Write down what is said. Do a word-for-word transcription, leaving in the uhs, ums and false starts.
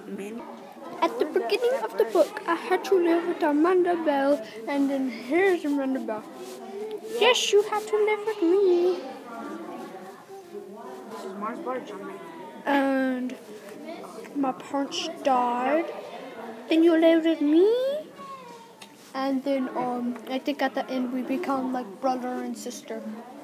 Manny. At the beginning of the book, I had to live with Amanda Bell, and then here's Amanda Bell. Yes, you have to live with me. This is Mars Bar, John. And my parents died. Then you live with me. And then um, I think at the end we become like brother and sister.